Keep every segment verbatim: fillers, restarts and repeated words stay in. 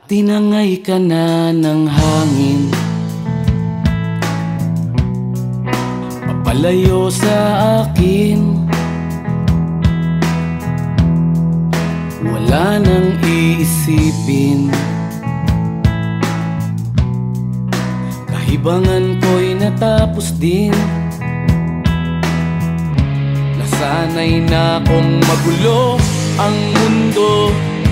Tinangay ka na ng hangin, papalayo sa akin. Wala nang iisipin, kahibangan ko'y natapos din. Nasanay na kong magulo ang mundo,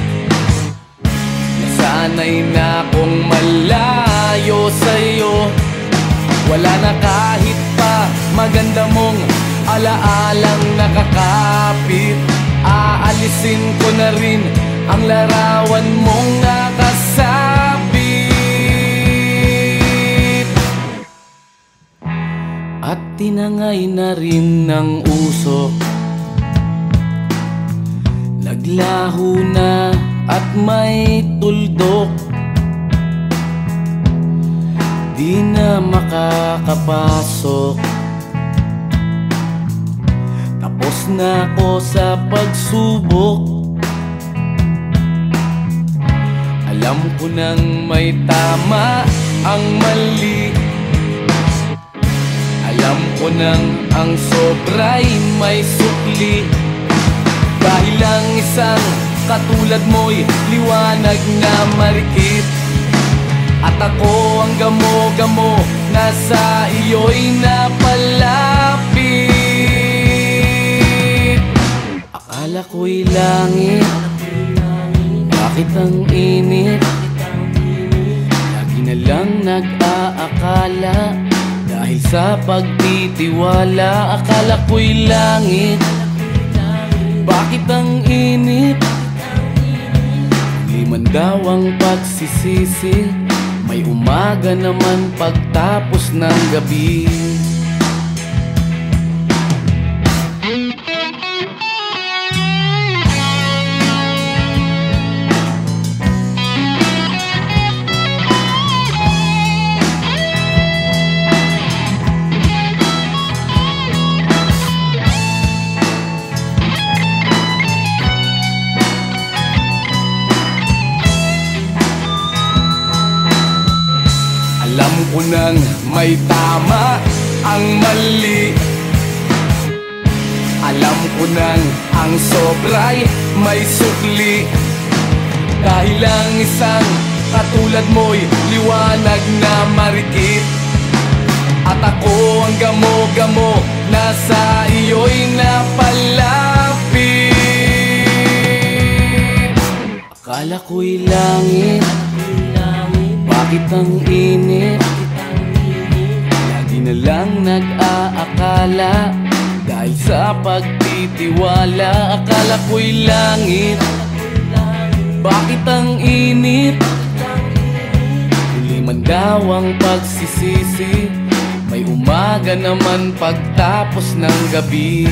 nasanay na kong malayo sa'yo. Wala na kahit pa maganda mong alaalang nakakapit. Aalisin ko na rin ang larawan mong nakasabit. At tinangay na rin ng usok, naglaho na at may tuldok. Di na makakapasok, tapos na ako sa pagsubok. Alam ko nang may tama ang mali, alam ko nang ang sobra'y may sukli. Dahil lang isang katulad mo'y liwanag na marikit, at ako ang gamo-gamo na sa iyo'y napalapit. Akala ko'y langit, bakit ang init? Lagi na lang nag-aakala, dahil sa pagtitiwala. Akala ko'y langit, bakit ang init? Di man daw ang pagsisisi, may umaga naman pagtapos ng gabi. Alam ko nang may tama ang mali, alam ko nang ang sobra'y may sukli. Dahil lang isang katulad mo'y liwanag na marikit, at ako ang gamo-gamo na sa iyo'y napalapit. Akala ko'y langit, bakit ang init? Lagi na lang nag-aakala, dahil sa pagtitiwala. Akala ko'y langit, bakit ang init? Huli man daw ang pagsisisi, may umaga naman pagtapos ng gabi.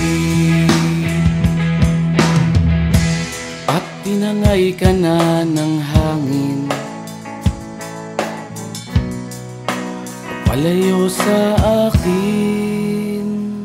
At tinangay ka na ng hangin, palayo sa akin.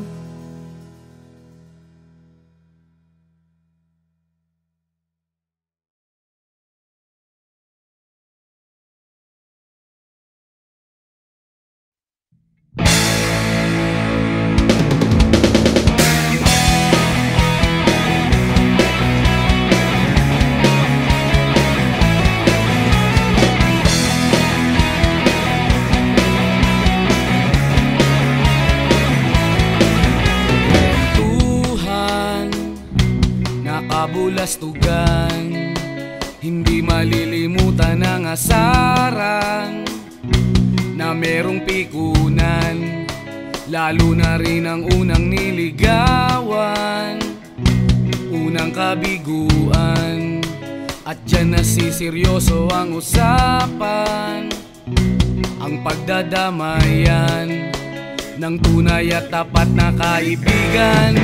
Kabulastugan, hindi malilimutan ang asaran na merong pikunan, lalo na rin ang unang niligawan, unang kabiguan. At dyan nasiseryoso ang usapan, ang pagdadamayan ng tunay at tapat na kaibigan.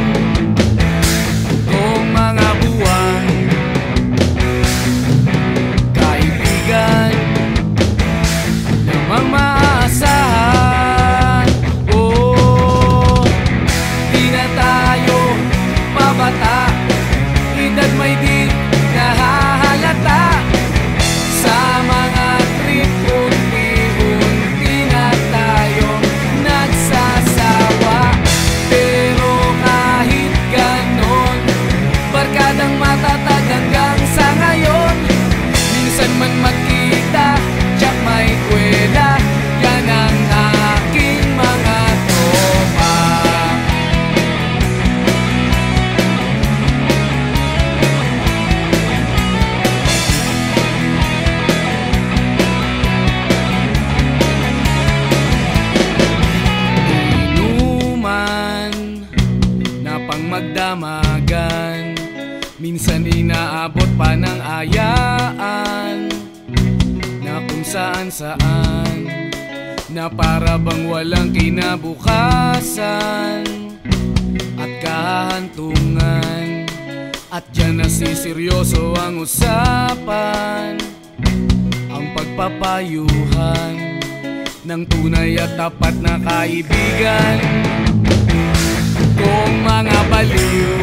Kung mga buwan, kaibigan, namang maaasahan. Oh, di na tayo pabata, edad may di nahahalata. Sama kalayaan na kung saan saan, na para bang walang kinabukasan at kahantungan. At dyan nasiseryoso ang usapan, ang pagpapayuhan ng tunay at tapat na kaibigan. Kung mga baliw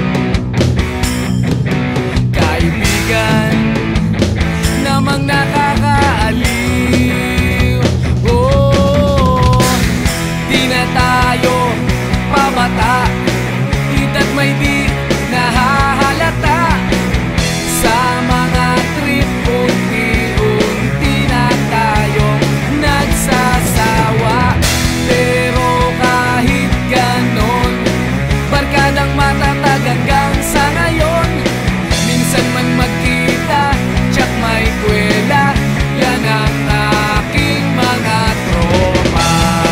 kaibigan namang nakakaaliw, oh, di na tayo pabata, hita't may di nahahalata sa mga trip. Unti-unti na tayong nagsasawa, pero kahit ganon, barkadang matatag hanggang sa ngayon. Minsan man magkita, tsak may kwela, yan ang aking mga tropa.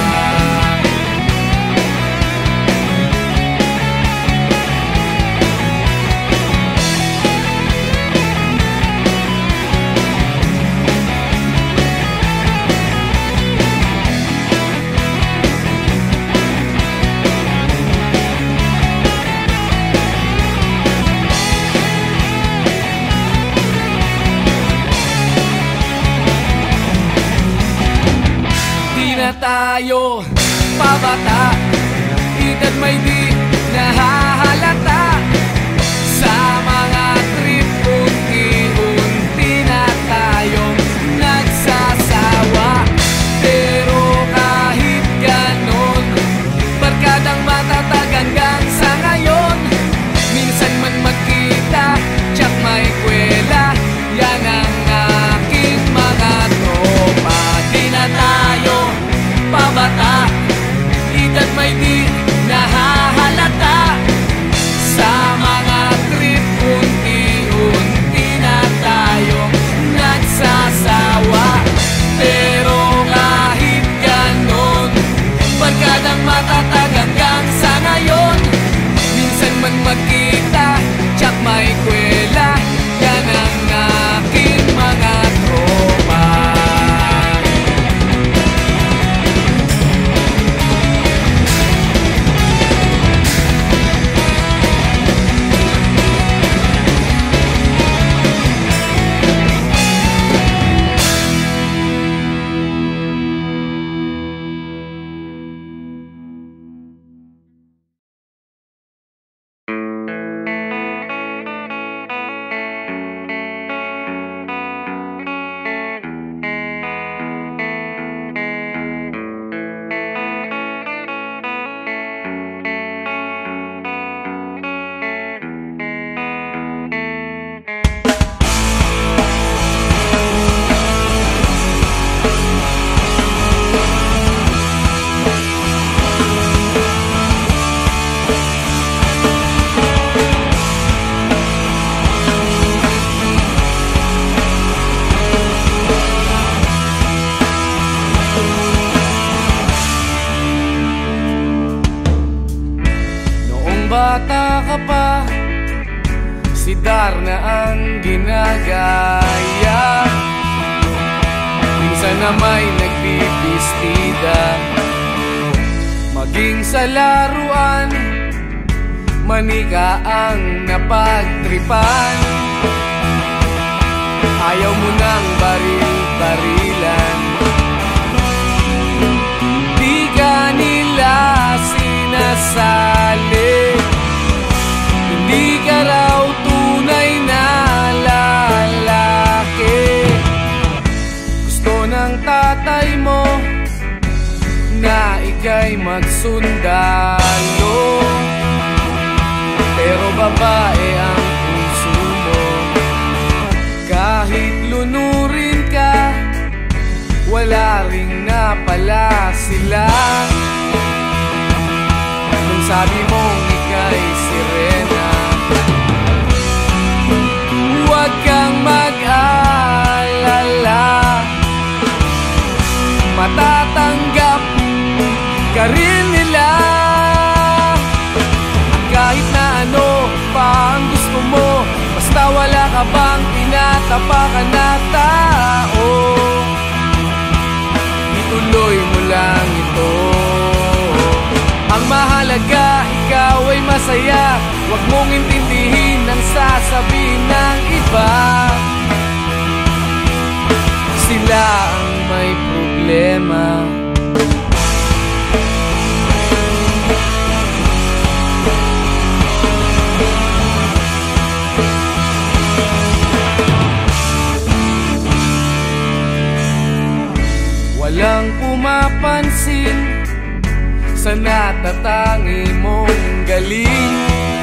Tayo pabata, hita't may di nahahalata sa mga trip. Unti-unti na tayong nagsasawa, pero kahit ganon, barkadang matatag hanggang sa ngayon. Minsan man magkita, tsak may kwela, yan ang aking mga tropa. Di na tayo pabata, hita't may di nahahalata sa mga trip. Unti-unti na tayong nagsasawa, pero kahit ganon, barkadang matatag hanggang sa ngayon. Minsan man magkita, tsak may kwela, yan ang aking mga tropa. Bata ka pa, si Darna ang ginagaya. Minsan na may nagbibistida, maging sa laruan, manika ang napagtripan. Ayaw mo nang baril-barilan, di ka nila sinasali. Hindi ka raw tunay na lalaki. Gusto ng tatay mo na ika'y magsundalo, pero babae ang puso mo. Kahit lunurin ka, wala ring napala sila. Kung sabi mong ika'y sirena, huwag kang mag-alala, matatanggap ka rin nila. At kahit na ano pa ang gusto mo, basta wala ka bang pinag tinatapakan na tao. Ituloy mo lang ito. Ang mahalaga, ikaw ay masaya. Huwag mong intindihin ang sasabihin ng iba. Sila ang may problema. Walang pumapansin sa natatangi mong galing.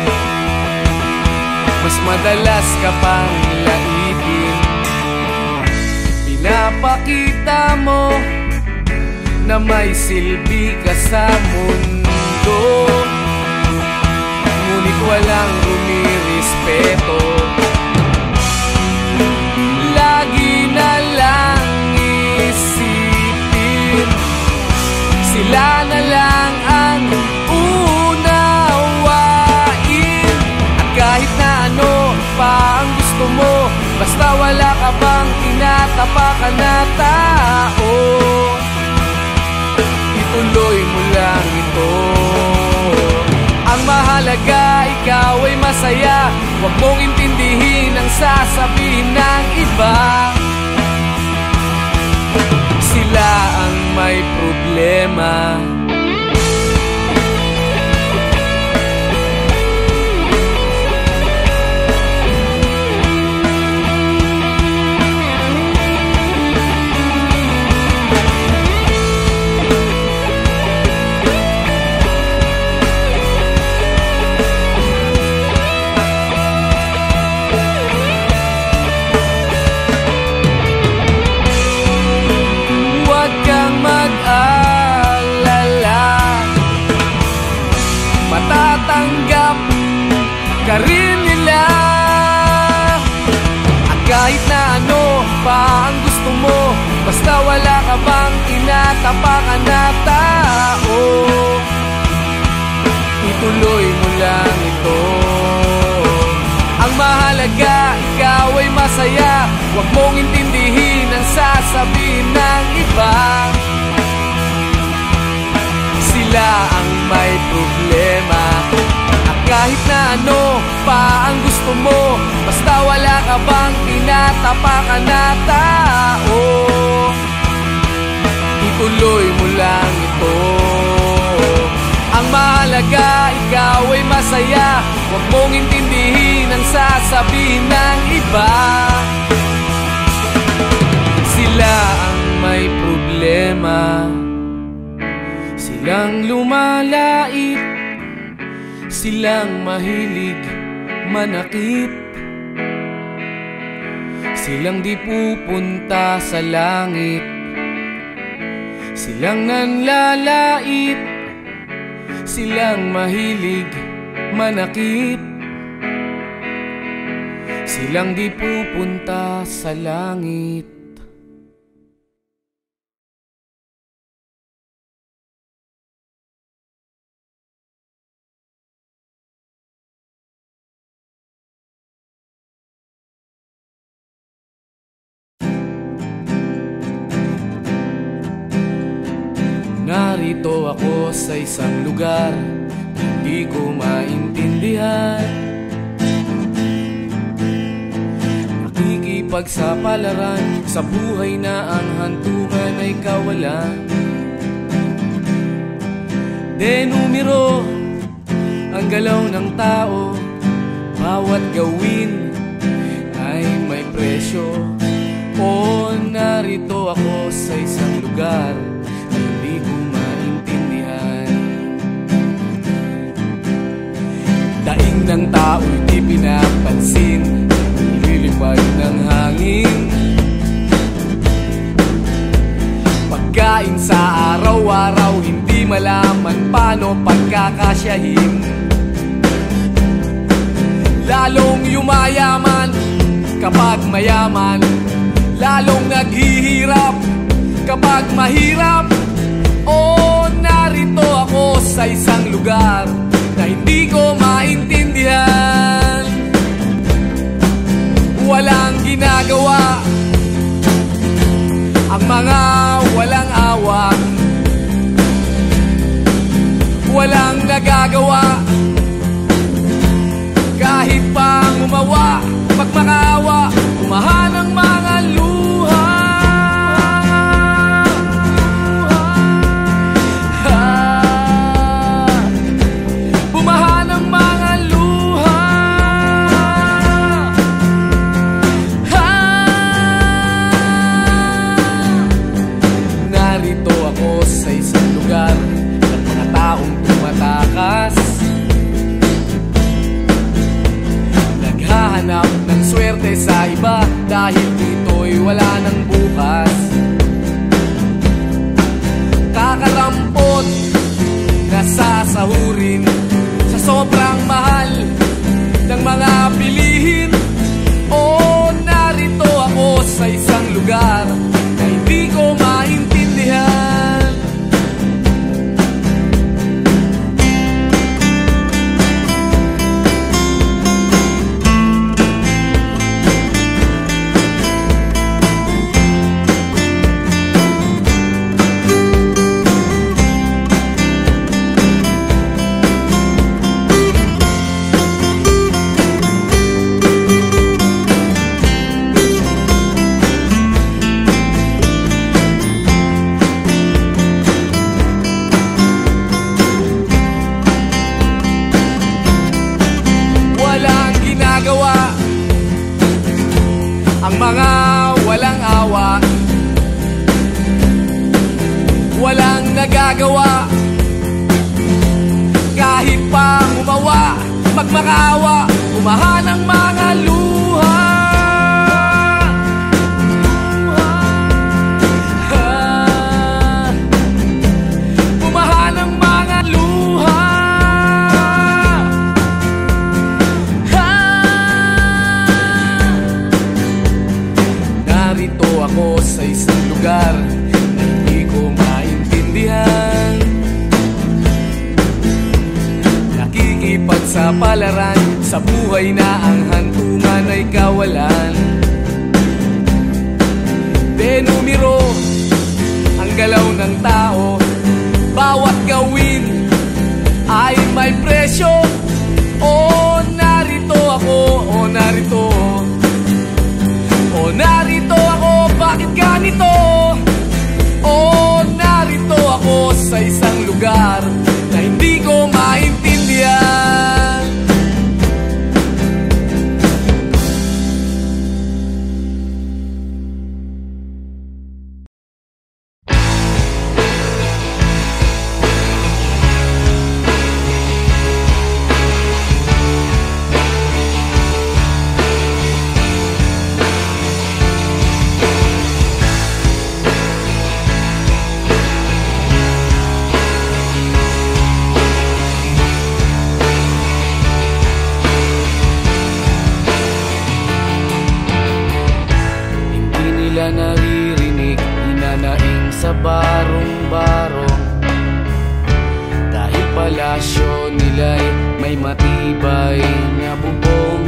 Mas madalas ka pang laipin. Pinapakita mo na may silbi ka sa mundo, ngunit walang rumirespeto. Lagi na lang isipin, sila na lang ang unawain. At kahit na ano pa ang gusto mo, basta wala ka bang tinatapakan na tao, ituloy mo lang ito. Ang mahalaga, ikaw ay masaya. Huwag mong intindihin ang sasabihin ng iba. Sila ang may problema. Matatanggap ka rin nila. At kahit na ano pa ang gusto mo, basta wala ka bang tinatapakan na tao, ituloy mo lang ito. Ang mahalaga, ikaw ay masaya. Huwag mong intindihin ang sasabihin ng iba. Sila ang may problema. At kahit na ano pa ang gusto mo, basta wala ka bang tinatapakan na tao, ituloy mo lang ito. Ang mahalaga, ikaw ay masaya. Huwag mong intindihin ang sasabihin ng iba. Sila ang may problema. Silang lumalait, silang mahilig manakit, silang di pupunta sa langit, silang nanlalait, silang mahilig manakit, silang di pupunta sa langit. Narito ako sa isang lugar, hindi ko maintindihan. Nakikipagsapalaran sa buhay na ang hantungan ay kawalan. Denumero ang galaw ng tao, bawat gawin ay may presyo. O narito ako sa isang lugar, hindi ko maintindihan. Daing ng tao'y di pinapansin, lilipad ng hangin. Pagkain sa araw-araw, hindi malaman paano pagkakasyahin. Lalong yumayaman kapag mayaman, lalong naghihirap kapag mahirap. O narito ako sa isang lugar na hindi ko maintindihan. walang ginagawa, ang mga walang awa, walang nagagawa, kahit pang umawa, pagmakaawa, umahan ang mga luha. Bumahan ang mga luha. Narito ako sa isang lugar ng mga taong tumatakas, naghahanap ng swerte sa iba dahil dito'y wala ng bukas. Kakarampot na sasahurin sa sobrang mahal ng mga bilihin. O narito ako sa isang lugar na hindi ko maintindihan. Ang mga walang awa, walang nagagawa, kahit pa umawa, magmakaawa, umahan ang mga luha. Umahan ang mga luha. Narito ako sa isang lugar na hindi ko maintindihan, nakikipagsapalaran sa buhay na ang hantungan ay kawalan. Denumero ang galaw ng tao, bawat gawin ay may presyo. O narito ako, o narito, o narito ako, bakit ganito? O narito ako sa isang lugar na hindi ko maintindihan. Naririnig, hinanaing sa barong-barong, dahil palasyo nila'y may matibay na bubong.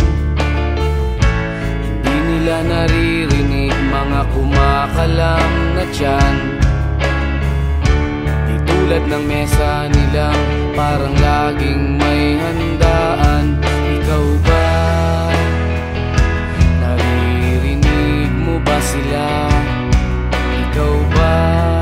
Hindi nila naririnig mga kumakalam na tiyan, di tulad ng mesa nilang parang laging may handaan. Ikaw ba? Ba sila? Ikaw ba?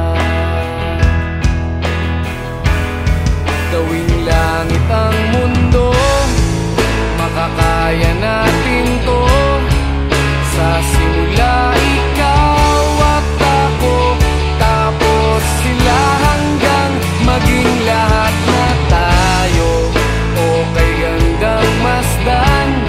Gawing langit ang mundo, makakaya natin to. Sa simula ikaw at ako, tapos sila hanggang maging lahat na tayo. Okay hanggang masdan.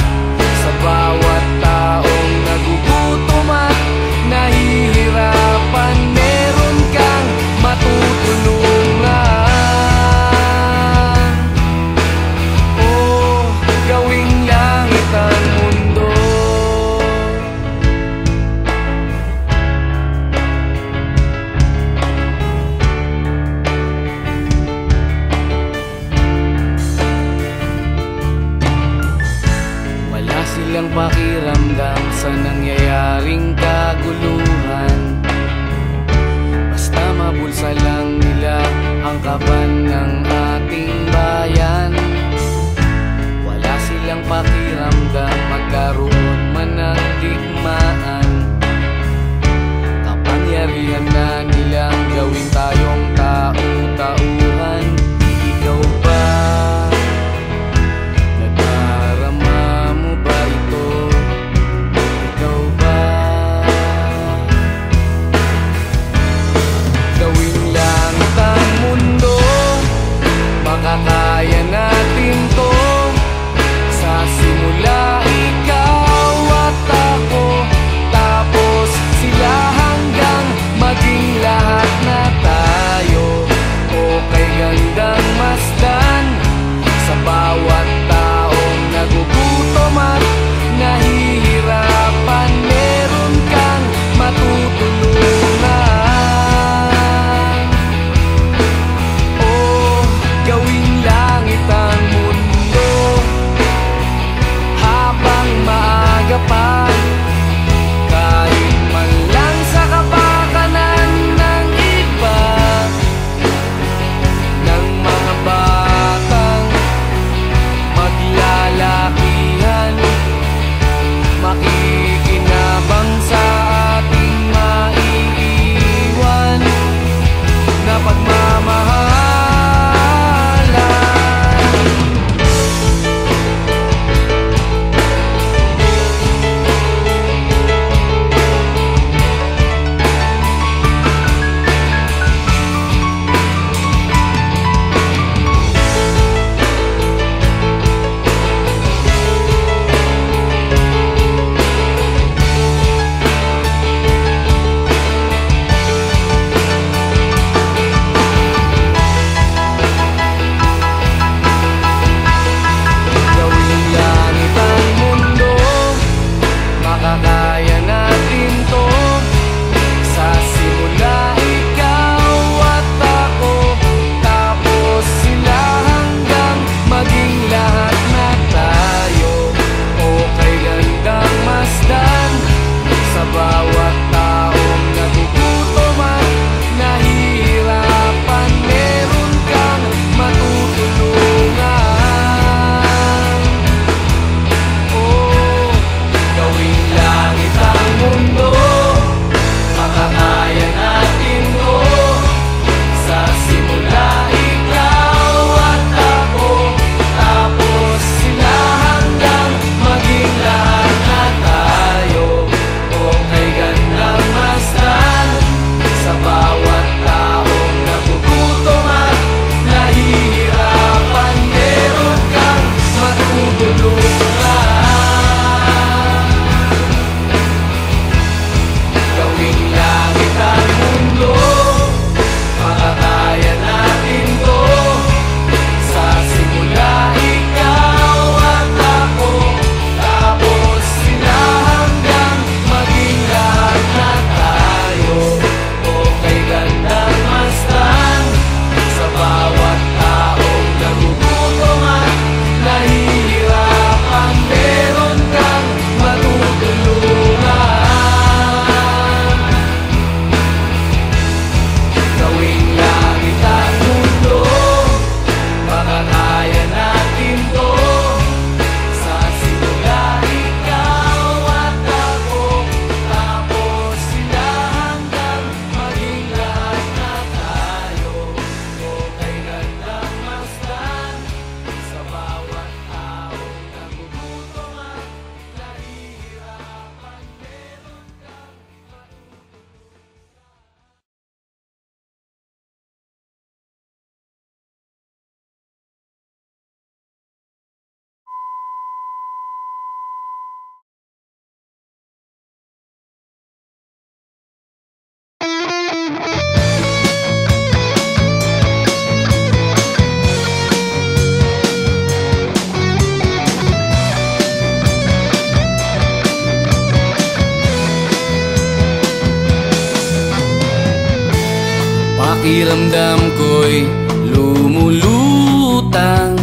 Pakiramdam ko'y lumulutang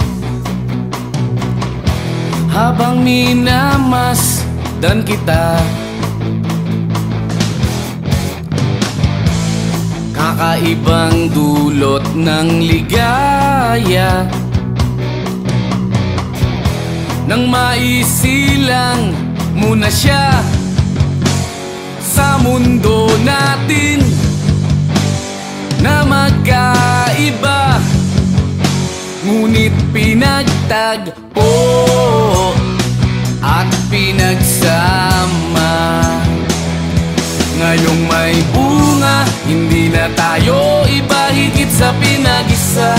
habang minamasdan kita. Kakaibang dulot ng ligaya nang maisilang muna siya sa mundo natin na magkaiba, ngunit pinagtagpo at pinagsama. Ngayong may bunga, hindi na tayo iba, higit sa pinag-isa.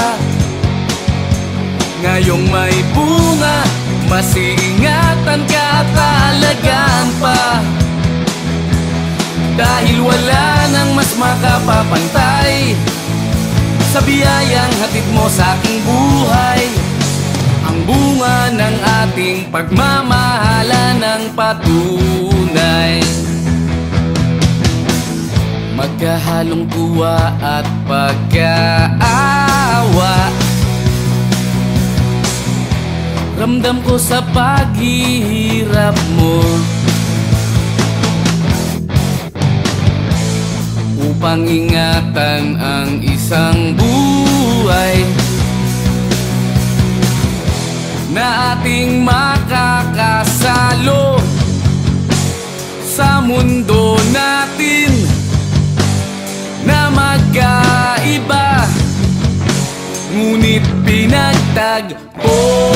Ngayong may bunga, mas iingatan ka at aalagaan pa, dahil wala nang mas makapapantay sa biyayang hatid mo sa aking buhay. Ang bunga ng ating pagmamahalan ng patunay, magkahalong tuwa at pagkaawa. Ramdam ko sa paghihirap mo, upang ingatan ang isang buhay na ating makakasalo sa mundo natin na magkaiba, ngunit pinagtagpo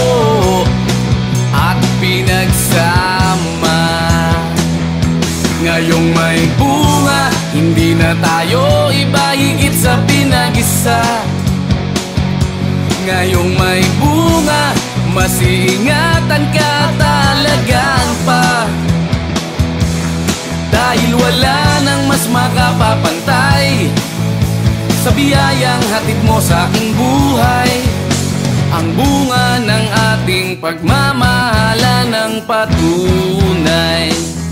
at pinagsama. Ngayong may bunga, hindi na tayo iba, higit sa pinag-isa. Ngayong may bunga, mas iingatan ka at alagaan pa, dahil wala nang mas makapapantay sa biyayang hatid mo sa aking buhay. Ang bunga ng ating pagmamahalan ng patunay.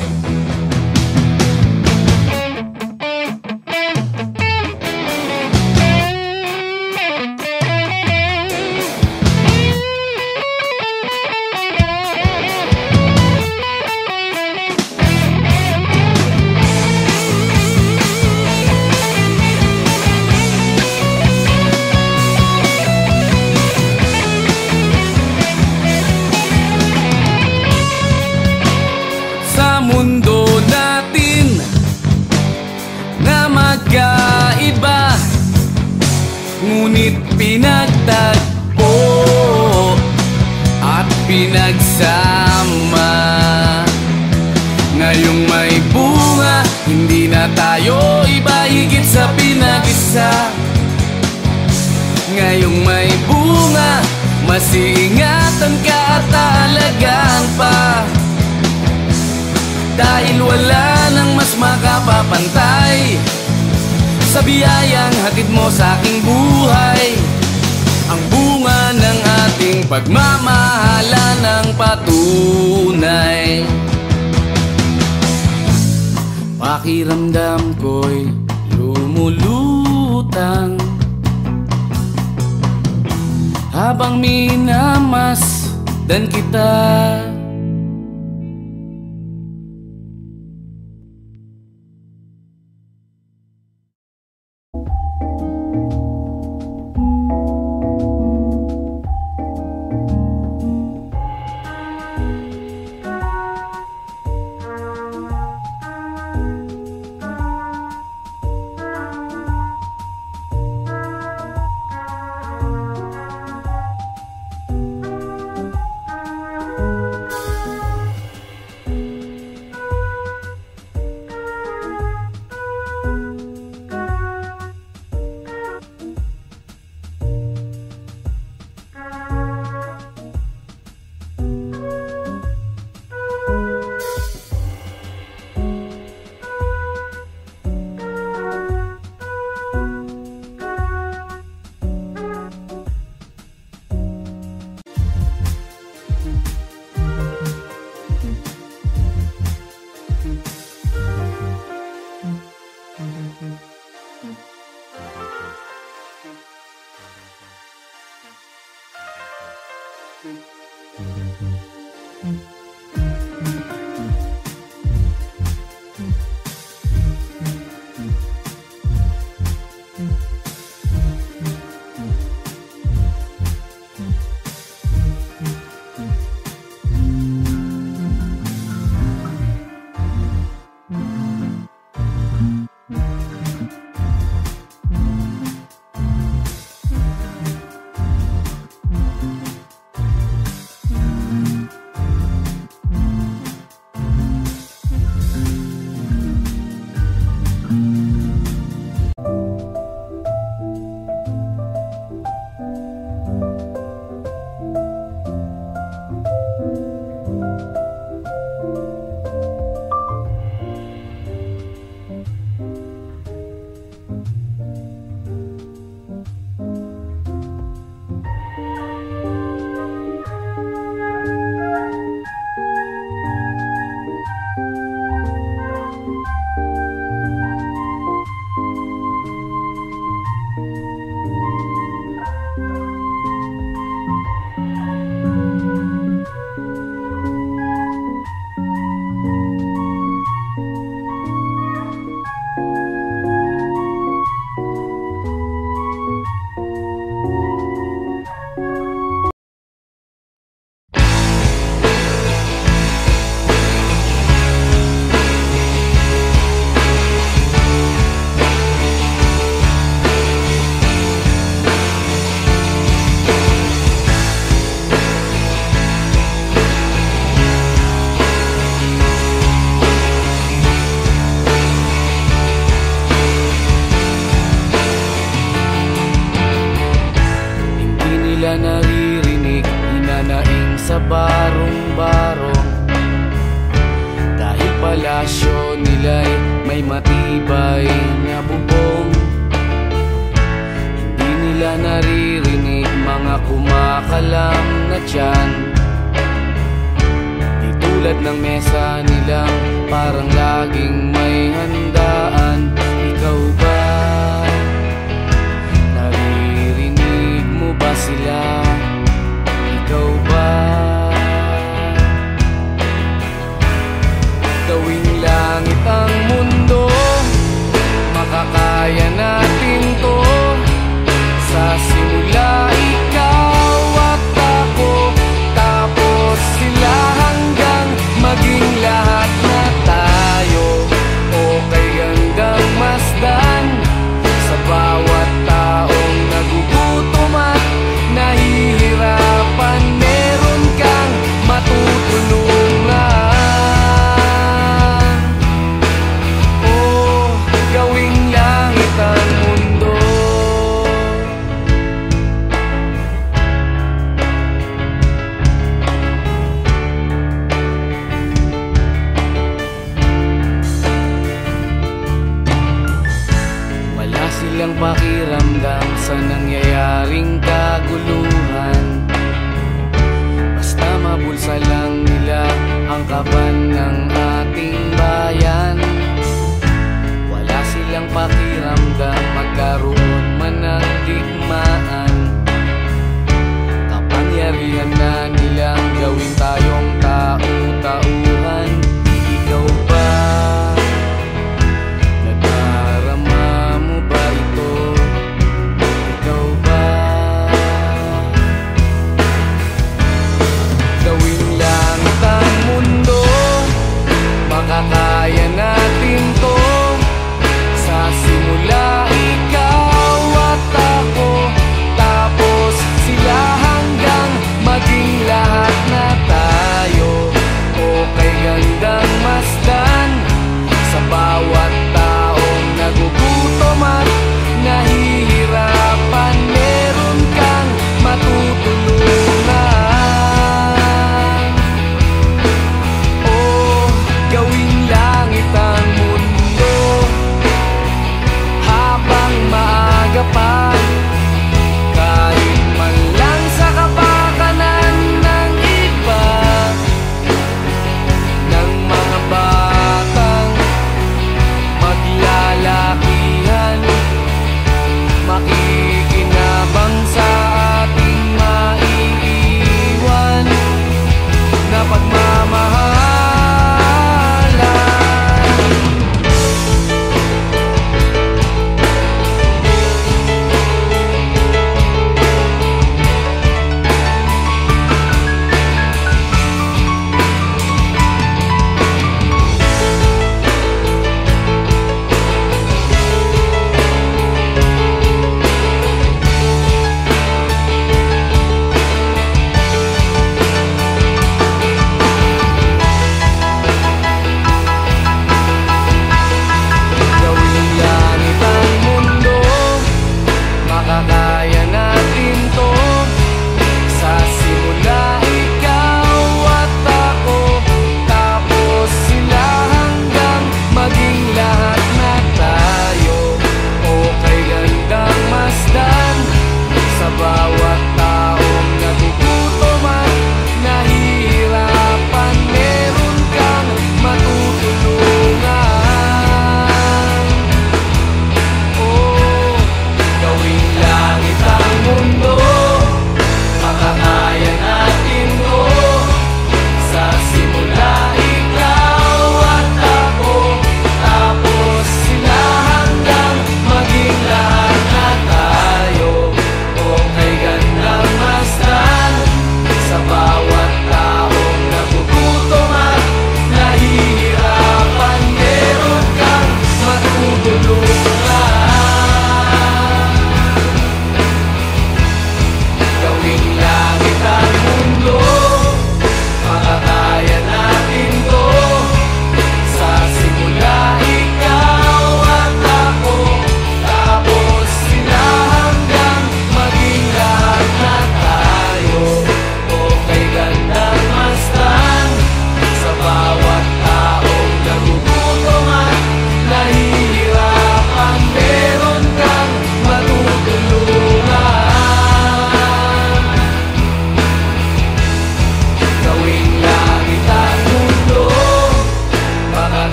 Magkaiba, ngunit pinagtagpo at pinagsama. Ngayong may bunga, hindi na tayo iba, higit sa pinag-isa. Ngayong may bunga, mas iingatan ka at alagaan pa, dahil wala nang mas makapapantay sa biyayang hatid mo sa aking buhay. Ang bunga ng ating pagmamahalan ng patunay. Pakiramdam ko'y lumulutang habang minamasdan kita. Naririnig, hinanaing sa barong-barong. Dahil palasyo nila'y may matibay na bubong. Hindi nila naririnig mga kumakalam na tiyan. Di tulad ng mesa nilang parang laging may handaan. Ikaw ba? Ba sila? Ikaw ba? Gawing langit ang mundo, makakaya natin to. Sa simula ikaw at ako, tapos sila hanggang maging lahat na tayo. Okay hanggang masdan sa bawat taong nagugutom at nahihirapan, meron kang matutulungan. Oh, gawing langit ang mundo. Wala silang pakiramdam sa nangyayaring kaguluhan. Basta mabulsa lang nila ang kaban ng